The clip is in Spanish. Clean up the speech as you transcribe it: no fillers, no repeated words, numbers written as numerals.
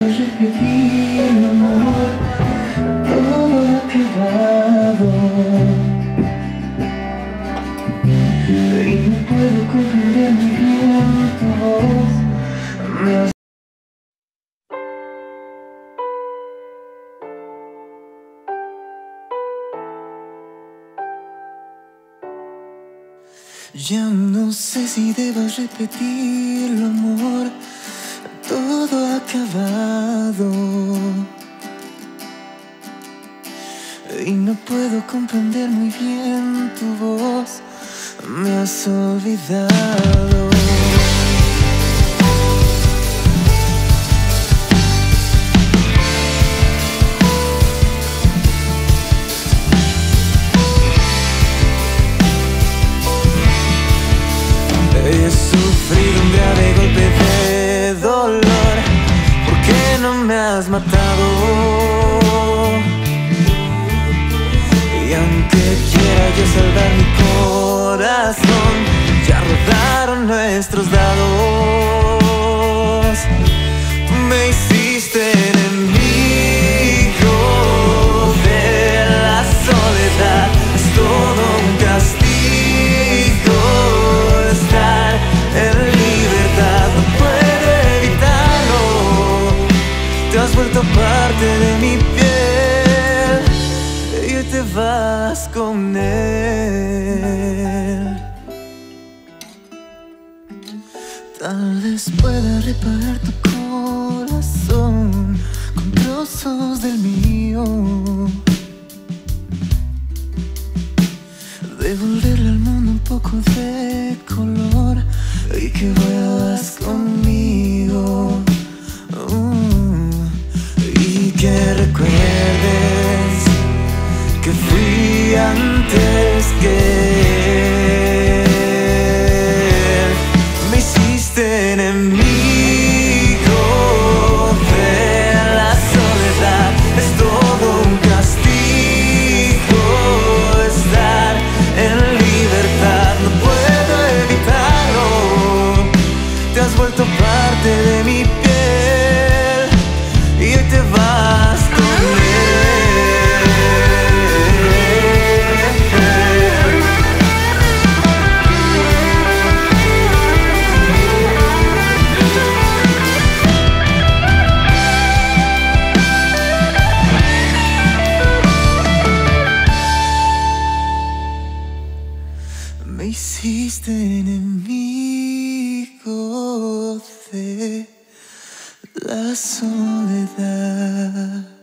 Repetir amor, todo acabado, y no puedo comprender muy bien tu voz. Ya no sé si debo repetirlo, amor, todo acabado, y no puedo comprender muy bien tu voz. Me has olvidado. He sufrido un grave golpe de dolor. ¿Por qué no me has matado? Y aunque quiera yo salvar mi corazón, ya rodaron nuestros dados. Tú me hiciste enemigo de la soledad. Es todo un castigo estar en libertad. No puedo evitarlo. Te has vuelto parte de mi piel y hoy te vas con él. Tal vez pueda reparar tu corazón con trozos del mío, devolverle al mundo un poco de color y que vuelvas conmigo. Y que recuerdes que fui antes que él. Me hiciste enemigo de la soledad. Es todo un castigo estar en libertad. No puedo evitarlo. Te has vuelto parte de mi piel y hoy te vas con me hiciste enemigo de la soledad.